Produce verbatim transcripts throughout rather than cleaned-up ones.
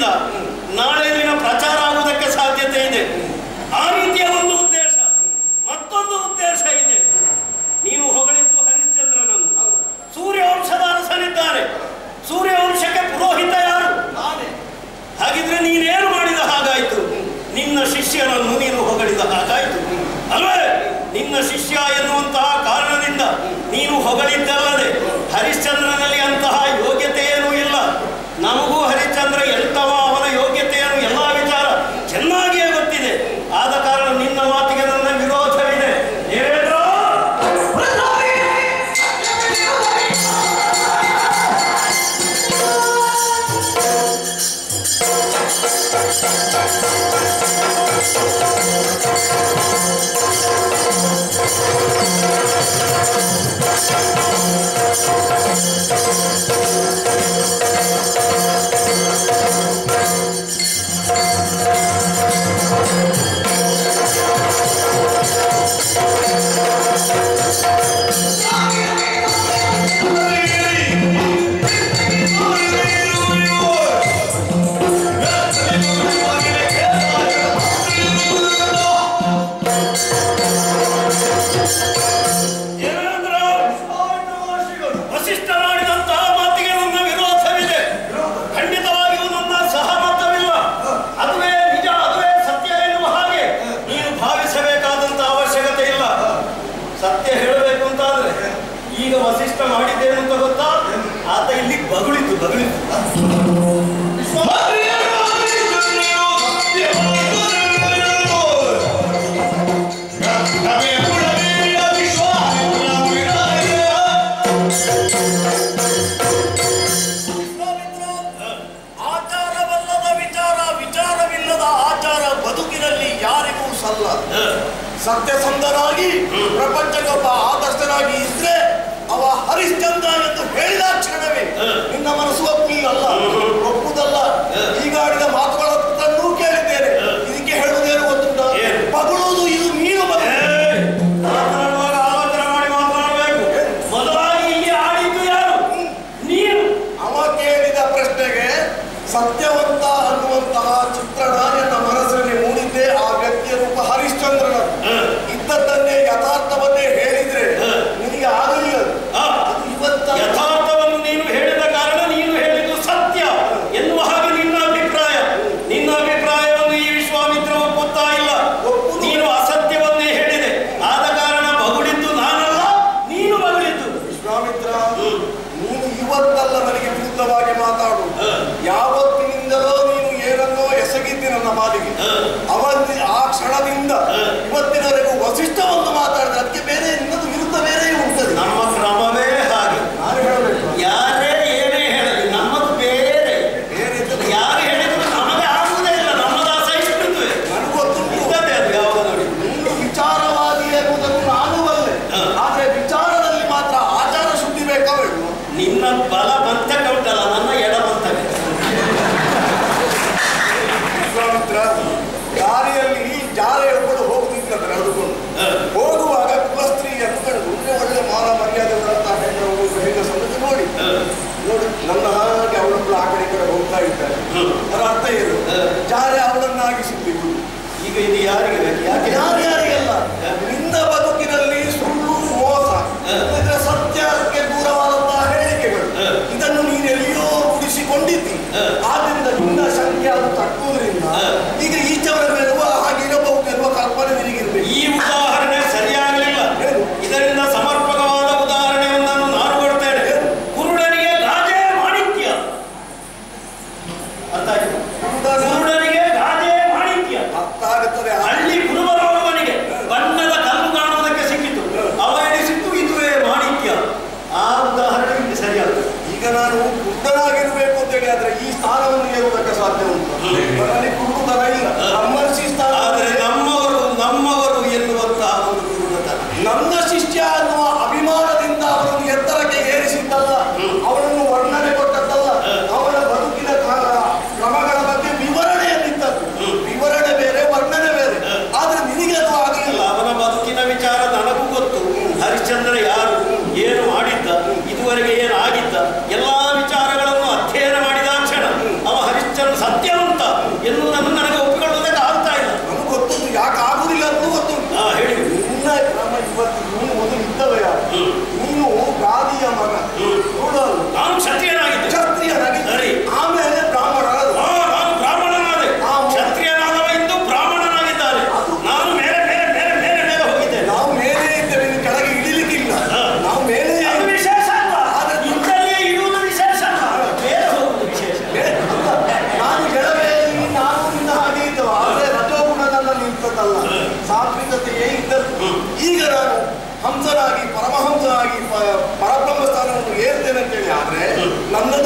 ಹೇಳಿದ ನಾಳೆ ದಿನ ಪ್ರಚಾರ ಆಗುವುದಕ್ಕೆ ಸಾಧ್ಯತೆ ಇದೆ. ಆ ರೀತಿಯ ಒಂದು ಉದ್ದೇಶ. ಮತ್ತೊಂದು ಉದ್ದೇಶ ಇದೆ. ನೀನು ಹೊಗಳಿದ್ದು ಹರಿಶ್ಚಂದ್ರನನ್ನು. ಸೂರ್ಯವಂಶದ ಅರಸನಿದ್ದಾನೆ. ಸೂರ್ಯವಂಶಕ್ಕೆ ಪುರೋಹಿತ ಯಾರು? ನಾನೇ. ಹಾಗಿದ್ರೆ ನೀನೇನು ಮಾಡಿದ ಹಾಗಾಯ್ತು? ನಿನ್ನ ಶಿಷ್ಯನನ್ನು ನೀನು ಹೊಗಳಿದ ಹಾಗಾಯ್ತು ಅಲ್ವೇ? ನಿನ್ನ ಶಿಷ್ಯ ಎನ್ನುವಂತಹ ಕಾರಣದಿಂದ ನೀನು ಹೊಗಳಿದ್ದಲ್ಲದೆ ಹರಿಶ್ಚಂದ್ರನಲ್ಲಿ ಅಂತಹ ಯೋಗ್ಯತೆ ಏನೂ ಇಲ್ಲ. ನಮಗೂ ಹರಿಶ್ಚಂದ್ರ ಎಂತವ ಅವನ ಯೋಗ್ಯತೆಯನ್ನು ಎಲ್ಲ ವಿಚಾರ ಚೆನ್ನಾಗಿಯೇ ಗೊತ್ತಿದೆ. ಆದ ಕಾರಣ ನಿನ್ನ ಮಾತಿಗೆ ನನ್ನ ವಿರೋಧವಿದೆ. ದೇವೇಂದ್ರ, ಮಾಡಿದ್ದೇನು ಅಂತ ಗೊತ್ತಾ? ಆತ ಇಲ್ಲಿ ಬಗುಳಿತು ಬಗುಳಿತು ಆಚಾರವಲ್ಲದ ವಿಚಾರ, ವಿಚಾರವಿಲ್ಲದ ಆಚಾರ ಬದುಕಿನಲ್ಲಿ ಯಾರಿಗೂ ಸಲ್ಲ. ಸತ್ಯಸಂಧನಾಗಿ ಪ್ರಪಂಚಕ್ಕೊಬ್ಬ ಆದರ್ಶನಾಗಿ ಇದ್ರೆ ಅವ ಹರಿಶ್ಚಂದ್ರ ಎಂದು ಹೇಳಿದ ಕ್ಷಣವೇ ನಿನ್ನ ಮನಸ್ಸು ಒಪ್ಪಿಲ್ಲ, ಒಪ್ಪುವುದಲ್ಲ. ಈಗ ಆಡಿದ ಮಾತುಗಳನ್ನು ಕೇಳಿದ್ದೇನೆ. ಇದಕ್ಕೆ ಹೇಳುವುದೇನು ಗೊತ್ತುಂಟ? ಪಗುಳುವುದು ಇದು ನೀನು ಮಾತನಾಡುವಾಗ ಆಲೋಚನೆ ಮಾಡಿ ಮಾತನಾಡಬೇಕು. ಮೊದಲಾಗಿ ಇಲ್ಲಿ ಆಡಿದ್ದು ಯಾರು? ನೀನು. ಅವ ಕೇಳಿದ ಪ್ರಶ್ನೆಗೆ ಸತ್ಯವಂತ ಅನ್ನುವಂತಹ ಚಿತ್ರಣ ನನ್ನ ಮನಸ್ಸಿನಲ್ಲಿ ಮೂಡಿದ್ದೆ. ಆ ವ್ಯಕ್ತಿಯ ರೂಪ ಹರಿಶ್ಚಂದ್ರನ. ಇದ್ದದ್ದನ್ನೇ ಯಥಾರ್ಥವನ್ನೇ ಹೇಳಿದ್ರೆ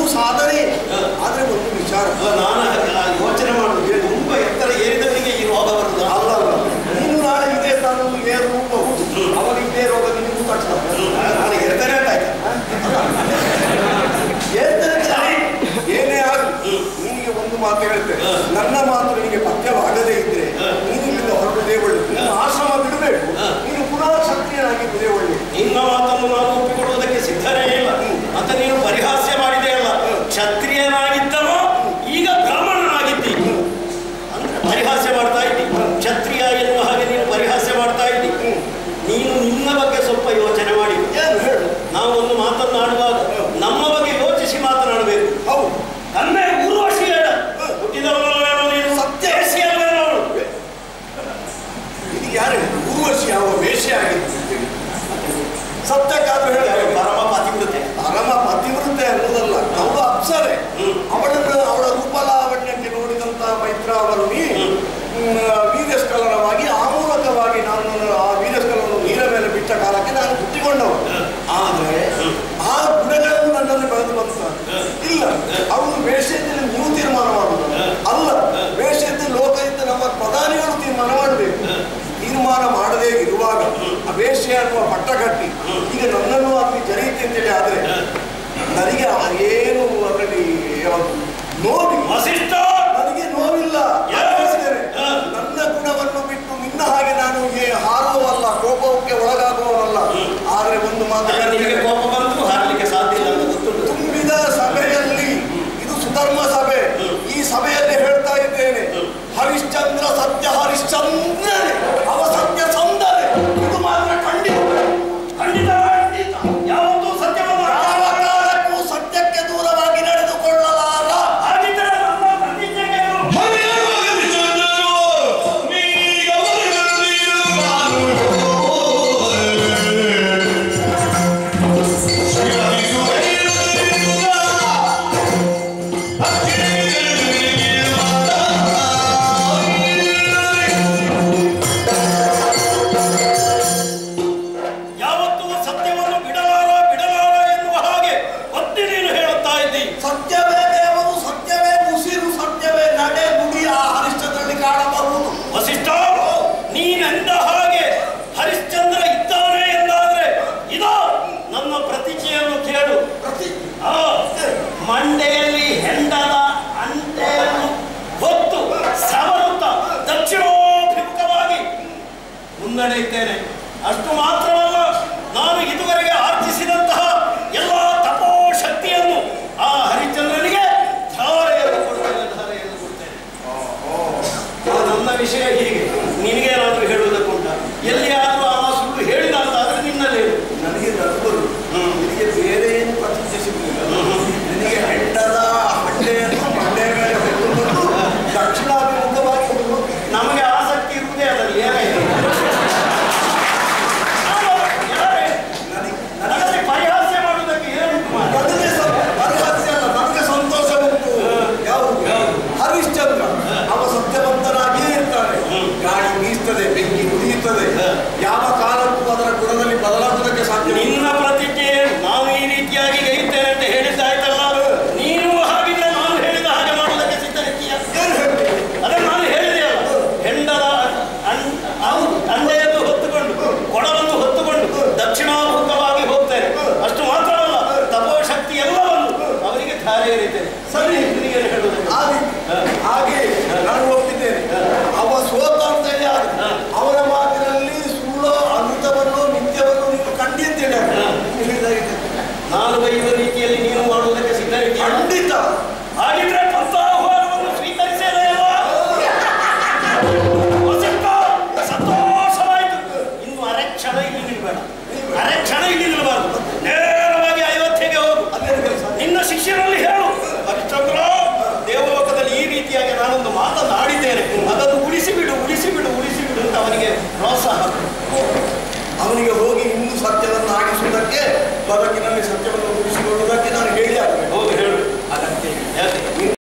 ಸಾಧನೆ. ಆದ್ರೆ ಒಂದು ವಿಚಾರ, ನಾನು ಯೋಚನೆ ಮಾಡುದು ತುಂಬಾ ಎತ್ತರ ಏರಿದವರಿಗೆ ಈ ರೋಗ ಬರುದು ಅಲ್ಲ ಅಲ್ಲ, ನೀನು ನಾಳೆ ಇದೇ ಸ್ಥಾನದಲ್ಲಿ ಏರಬಹುದು, ಅವರಿದ್ದೇ ರೋಗ ನಿನಗೂ ತಟ್ಟುತ್ತದೆ. ನಾನು ಎರ್ತೇನೆ ಅಂತ ಆಯ್ತಾ? ಏರ್ತೇನೆ ಏನೇ ಆಗಲಿ, ನಿನಗೆ ಒಂದು ಮಾತು ಹೇಳ್ತೇನೆ, ನನ್ನ ಮಾತು ನಿನಗೆ ಪಥ್ಯವಾಗದೇ ಇದ್ರೆ ನೀನು ಇಲ್ಲಿಂದ ಹೊರಡುವುದೇ ಒಳ್ಳೆಯದು. ನೀನು ಆಶ್ರಮ ಬಿಡಬೇಕು, ನೀನು ಪುನಃ ಕ್ಷತ್ರಿಯನಾಗಿದ್ದೇ ಒಳ್ಳೆಯದು. ನಿನ್ನ ಮಾತನ್ನು ನಾನು ಒಪ್ಪಿಕೊಳ್ಳುವುದಕ್ಕೆ ಸಿದ್ಧನೇ ಇಲ್ಲ. ಮತ್ತೆ ನೀನು ಪರಿಹಾಸ್ಯ ಮಾಡಿದೆ ಅಲ್ಲ, ಕ್ಷತ್ರಿಯನಾಗಿದ್ದವ ಈಗ ಬ್ರಾಹ್ಮಣನಾಗಿದ್ದಿ ಅಂದ್ರೆ ಪರಿಹಾಸ್ಯ ಮಾಡ್ತಾ ಇದ್ದಿ. ಕ್ಷತ್ರಿಯ ಎನ್ನುವ ಹಾಗೆ ನೀನು ಪರಿಹಾಸ್ಯ ಮಾಡ್ತಾ ಇದ್ದಿ. ನೀನು ನಿನ್ನ ಬಗ್ಗೆ ಸ್ವಲ್ಪ ಯೋಚನೆ ಮಾಡಿ. ಏನು ಹೇಳು? ನಾವು ಒಂದು ಮಾತನ್ನಾಡುವಾಗ ನಮ್ಮ ಬಗ್ಗೆ ಯೋಚಿಸಿ ಮಾತನಾಡಬೇಕು. ಹೌದು, ತಂದೆ ಊರ್ವಶಿ ಹೇಳ ಹುಟ್ಟಿದವನಲ್ವೇನೋ ನೀನು, ಸತ್ಯವೇಶಿ ಅಲ್ವೇನೋ ಅವಳು. ಇದು ಯಾರು ಊರ್ವಶಿ ಯಾವ ವೇಷ ಆಗಿತ್ತು? ಸತ್ಯಕ್ಕಾದ್ರೂ ಹೇಳ, ಪರಮ ಪತಿವ್ರತೆ. ಪರಮ ಪತಿವೃತ್ತೆ ಅನ್ನೋದಲ್ಲ, ಅವಳು ಅಪ್ಸರೆ. ಅವಳನ್ನು ಅವಳ ರೂಪಲಾವಣ್ಯಕ್ಕೆ ನೋಡಿದಂತ ಮೈತ್ರಾವರುಣಿ ವೀರ್ಯಸ್ಖಲನವಾಗಿ ಆ ಮೂಲಕವಾಗಿ ನಾನು ಆ ವೀರ್ಯಸ್ಖಲನನ್ನು ನೀರ ಮೇಲೆ ಬಿಟ್ಟ ಕಾಲಕ್ಕೆ ನಾನು ಹುಟ್ಟಿಕೊಂಡವನು. ಆದರೆ ಆ ಗುಣಗಳನ್ನು ನನ್ನಲ್ಲಿ ಬೆಳೆದು ಬಂತ ಇಲ್ಲ. ಅವಳು ವೇಷದಲ್ಲಿ ನೀವು ತೀರ್ಮಾನ ಮಾಡುವುದು ಅಲ್ಲ, ವೇಷದಲ್ಲಿ ಲೋಕದಿಂದ ನಮ್ಮ ಪ್ರಧಾನಿಗಳು ತೀರ್ಮಾನ ಮಾಡಬೇಕು. ತೀರ್ಮಾನ ಮಾಡದೇ ಇರುವಾಗ ಅವೇಶ್ಯ ಅನ್ನುವ ಪಟ್ಟ ಕಟ್ಟಿ ಈಗ ನನ್ನನ್ನು ಅಲ್ಲಿ ಜರೀತಿ ಅಂತೇಳಿ ಆದ್ರೆ ನನಗೆ ಏನು ಅದರಲ್ಲಿ ನೋವಿ, ವಸಿಷ್ಠ ನನಗೆ ನೋವಿಲ್ಲ. ನನ್ನ ಗುಣವನ್ನು ಬಿಟ್ಟು ನಿನ್ನ ಹಾಗೆ ನಾನು ಹಾರುವವಲ್ಲ, ಕೋಪಕ್ಕೆ ಒಳಗಾಗುವವಲ್ಲ. ಆದ್ರೆ ಒಂದು ಮಾತ್ರ, ನಿನಗೆ ಕೋಪ ಬಂತು ಹಾರಲಿಕ್ಕೆ ಸಾಧ್ಯ ಇಲ್ಲ ಅಂತ ಗೊತ್ತುಂಟು. ತುಂಬಿದ ಸಭೆಯಲ್ಲಿ, ಇದು ಸುಧರ್ಮ ಸಭೆ, ಈ ಸಭೆಯಲ್ಲಿ ಹೇಳ್ತಾ ಇದ್ದೇನೆ, ಹರಿಶ್ಚಂದ್ರ ಸತ್ಯ ಹರಿಶ್ಚಂದ್ರನೇ, ಅವ ಸತ್ಯ ಸಂದರೆ. ಇದು ಮಾತ್ರ ಖಂಡಿತ ಖಂಡಿತ ಖಂಡಿತ ಯಾವತ್ತೂ ಸತ್ಯವನ್ನು ಯಾವ ಕಾಲಕ್ಕೂ ಸತ್ಯಕ್ಕೆ ದೂರವಾಗಿ ನಡೆದುಕೊಳ್ಳಲಾರ. ಹಾಗಿದ್ದರೆ ನಮ್ಮ ಪ್ರತಿಜ್ಞೆಗೆ ಯಾವತ್ತೂ ಸತ್ಯವನ್ನು ಬಿಡಲಾರ ಬಿಡಲಾರ ಎನ್ನುವ ಹಾಗೆ ಒತ್ತಿ ನೀನು ಹೇಳುತ್ತಾ ಇದ್ದಿ. ಸತ್ಯವೇ ದೇವರು, ಸತ್ಯವೇ ಉಸಿರು, ಸತ್ಯವೇ ನಡೆ ನುಡಿ ಆ ಹರಿಶ್ಚಂದ್ರನಲ್ಲಿ ಕಾಣಬಹುದು. ವಸಿಷ್ಠ, ನೀನೆಂದ ಹಾಗೆ ಹರಿಶ್ಚಂದ್ರ ಇದ್ದಾನೆ ಎಂದಾದ್ರೆ ಇದೋ ನನ್ನ ಪ್ರತಿಜ್ಞೆಯನ್ನು ಕೇಳು. ಆ, ಮಂಡೆಯಲ್ಲಿ ಹೆಂಡದ ಅಂಟೆಯನ್ನು ಹೊತ್ತು ಸವರುತ್ತ ದಕ್ಷಿಣೋಭಿಮುಖವಾಗಿ ಮುನ್ನಡೆಯುತ್ತೇನೆ. ಅಷ್ಟು ಮಾತ್ರವಲ್ಲ, ನಾನು ಇದುವರೆಗೆ ಆರ್ಜಿಸಿದಂತಹ ಎಲ್ಲ ತಪೋಶಕ್ತಿಯನ್ನು ಆ ಹರಿಶ್ಚಂದ್ರನಿಗೆ ಧಾರೆಯನ್ನು ಕೊಡ್ತೇನೆ ಧಾರೆಯನ್ನು ಕೊಡ್ತೇನೆ. ನನ್ನ ವಿಷಯ ಹೀಗೆ. ನಿನಗೇನಾದ್ರೂ ಹೇಳುವುದಕ್ಕುಂಟ? ಎಲ್ಲಿಯಾದ್ರೂ ಆ ಸುಳ್ಳು ಹೇಳಿದ ಅಂತಾದ್ರೆ ನಿನ್ನಲ್ಲಿ ನನಗೆ ನಡುವರು ನಿನಗೆ ಬೇರೆ ಏನು ಪ್ರತಿಜ್ಞೆ ಸಿಗಲಿಲ್ಲ. ನಿನಗೆ ಹೆಂಡದ ಹಂಡೆಯನ್ನು ಮಂಡೆ ಮೇಲೆ ಹೊತ್ತುಕೊಂಡು ದಕ್ಷಿಣಾಭಿಮುಖವಾಗಿ ಹೋಗುವುದು. ನಮಗೆ ಆಸಕ್ತಿ ಇರುವುದೇ ಅದರಲ್ಲಿ. ಏನಾಯಿತು ನನಗೆ ಪರಿಹಾಸ್ಯ ಮಾಡುವುದಕ್ಕೆ ಏನುಂಟು ಮಾಡ? ನನಗೆ ಪರಿಹಾಸ್ಯ ಅಲ್ಲ, ನನಗೆ ಸಂತೋಷ ಉಂಟು. ಯಾವುದು? ಹರಿಶ್ಚಂದ್ರ ಅವ ಸತ್ಯವಂತನಾಗಿಯೇ ಇರ್ತಾನೆ. ಗಾಳಿ ಬೀಸ್ತದೆ, ಬೆಂಕಿ ಉರಿಯುತ್ತದೆ, ಯಾವ ಕಾಲಕ್ಕೂ ಅದರ ಗುಣದಲ್ಲಿ ಬದಲಾಗುವುದಕ್ಕೆ ಸಾಧ್ಯ. ನಿನ್ನ ಪ್ರತಿಜ್ಞೆ ನಾನು ಈ ರೀತಿಯಾಗಿ ಗೈಯುತ್ತೇನೆ ಅಂತ ಹೇಳಿದ್ದಾಯ್ತಲ್ಲ, ನೀನು ಹಾಗಿದ್ರೆ ನಾನು ಹೇಳಿದ ಹಾಗೆ ಮಾಡುವುದಕ್ಕೆ ಸಿದ್ಧರಿದ್ದೀಯ. ಏನು ಹೇಳ್ತೀನಿ? ಅದನ್ನು ನಾನು ಹೇಳಿದೆ ಅಲ್ಲ, ಹೆಂಡದ ಅಂಡೆಯನ್ನು ಹೊತ್ತುಕೊಂಡು ಕೊಡವನ್ನು ಹೊತ್ತುಕೊಂಡು ದಕ್ಷಿಣಾಭಿಮುಖವಾಗಿ ಹೋಗ್ತೇನೆ. ಅಷ್ಟು ಮಾತ್ರವಲ್ಲ, ತಪೋಶಕ್ತಿ ಎಲ್ಲವನ್ನು ಅವರಿಗೆ ಧಾರೆ ಎರಿತೇನೆ. ಸರಿ, ನಿನಗೆ ಹೇಳುವುದಕ್ಕೆ ಹಾಗೆ ನಾನು ಒಪ್ಪಿದ್ದೇನೆ. ಅವ ಸೋತ ಅಂತ ಹೇಳಿ ಅವನ ಮಾತಿನಲ್ಲಿ ಸುಳ್ಳು ಅಮೃತವನ್ನು ನಿತ್ಯವನ್ನು ನೀನು ಕಂಡಿ ಅಂತೇಳಿ ನಾನು ಬೈಯುವ ರೀತಿಯಲ್ಲಿ ನೀನು ಮಾಡುವುದಕ್ಕೆ ಸಿದ್ಧರಿದ್ದೀಯ. ಖಂಡಿತ. ಹಾಗಿದ್ರೆ ಪಂಥಾಹ್ವಾನವನ್ನು ಸ್ವೀಕರಿಸಲೇ ಅಲ್ಲ? ಸಂತೋಷವಾಯಿತು. ಇನ್ನು ಅರೆಕ್ಷಣ ಇಲ್ಲಿ ನಿಲ್ಬೇಡ, ಅರೆಕ್ಷಣ ಇಲ್ಲಿ ನಿಲ್ಬಾರ್ದು. ನೇರವಾಗಿ ಅಯೋಧ್ಯೆಗೆ ಹೋಗು. ನಿನ್ನ ಶಿಷ್ಯರಲ್ಲಿ ಹೇಳು, ಹರಿಶ್ಚಂದ್ರ ದೇವಲೋಕದಲ್ಲಿ ಈ ರೀತಿಯಾಗಿ ನಾನೊಂದು ಮಾತನಾಡಿದ್ದೇನೆ, ಅದನ್ನು ಉಳಿಸಿಬಿಡು ಉಳಿಸಿಬಿಡು ಉಳಿಸಿಬಿಡು ಅಂತ ಅವನಿಗೆ ಪ್ರೋತ್ಸಾಹ. ಅವನಿಗೆ ಹೋಗಿ ಇನ್ನೂ ಸತ್ಯವನ್ನು ಆಗಿಸುವುದಕ್ಕೆ, ಬದುಕಿನಲ್ಲಿ ಸತ್ಯವನ್ನು ಉಳಿಸಿಕೊಳ್ಳುವುದಕ್ಕೆ